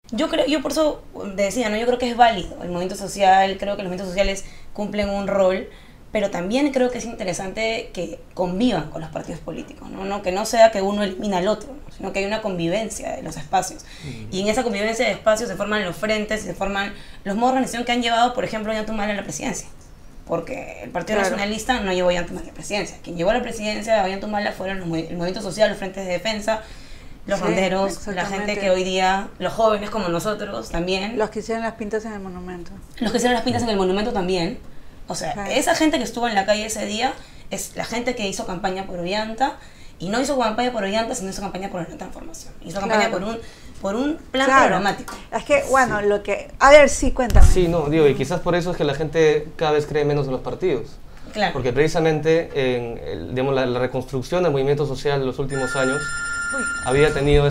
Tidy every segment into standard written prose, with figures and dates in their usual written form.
Yo por eso decía, ¿no? Yo creo que es válido el movimiento social, creo que los movimientos sociales cumplen un rol, pero también creo que es interesante que convivan con los partidos políticos, ¿no? Que no sea que uno elimina al otro, ¿no? Sino que hay una convivencia de los espacios. Y en esa convivencia de espacios se forman los frentes, se forman los modos de organización que han llevado, por ejemplo, a Ollantumala a la presidencia. Porque el Partido Nacionalista no llevó a Ollantumala a la presidencia. Quien llevó a la presidencia de Ollantumala fueron el movimiento social, los frentes de defensa, los ronderos, la gente que hoy día, los jóvenes como nosotros también. Los que hicieron las pintas en el monumento. Los que hicieron las pintas en el monumento también. O sea, esa gente que estuvo en la calle ese día es la gente que hizo campaña por Ollanta, y no hizo campaña por Ollanta, sino hizo campaña por la transformación. Hizo campaña por un plan programático. Es que, bueno, lo que... A ver, sí, cuéntame. Sí, no, digo, y quizás por eso es que la gente cada vez cree menos en los partidos. Claro. Porque precisamente en digamos, la reconstrucción del movimiento social en los últimos años había tenido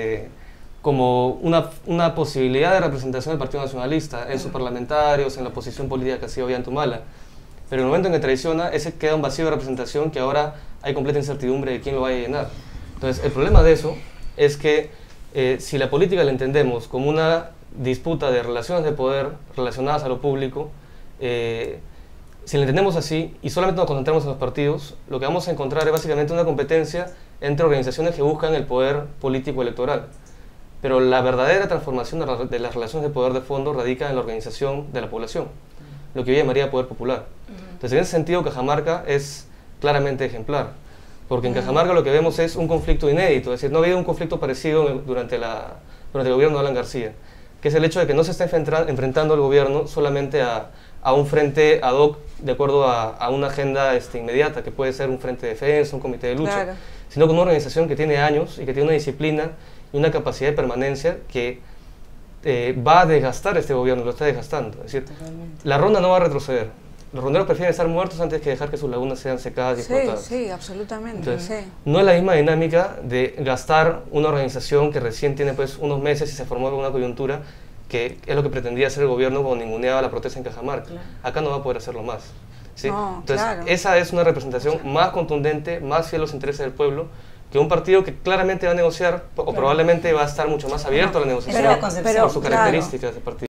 como una posibilidad de representación del Partido Nacionalista en sus parlamentarios, en la oposición política que hacía Ollantumala. Pero en el momento en que traiciona, ese queda un vacío de representación que ahora hay completa incertidumbre de quién lo vaya a llenar. Entonces, el problema de eso es que si la política la entendemos como una disputa de relaciones de poder relacionadas a lo público, si la entendemos así y solamente nos concentramos en los partidos, lo que vamos a encontrar es básicamente una competencia entre organizaciones que buscan el poder político electoral. Pero la verdadera transformación de las relaciones de poder de fondo radica en la organización de la población, lo que yo llamaría poder popular. Entonces, en ese sentido, Cajamarca es claramente ejemplar, porque en Cajamarca lo que vemos es un conflicto inédito, es decir, no ha habido un conflicto parecido durante el gobierno de Alan García, que es el hecho de que no se está enfrentando el gobierno solamente a un frente ad hoc de acuerdo a una agenda inmediata, que puede ser un frente de defensa, un comité de lucha, sino con una organización que tiene años y que tiene una disciplina y una capacidad de permanencia que va a desgastar este gobierno, lo está desgastando. Es decir, la ronda no va a retroceder. Los ronderos prefieren estar muertos antes que dejar que sus lagunas sean secadas y explotadas. Sí, absolutamente. Entonces, no es la misma dinámica de gastar una organización que recién tiene pues, unos meses y se formó con una coyuntura, que es lo que pretendía hacer el gobierno cuando ninguneaba la protesta en Cajamarca. Acá no va a poder hacerlo más. ¿Sí? No, entonces, esa es una representación más contundente, más fiel a los intereses del pueblo, que un partido que claramente va a negociar, o probablemente va a estar mucho más abierto a la negociación por sus características de partido.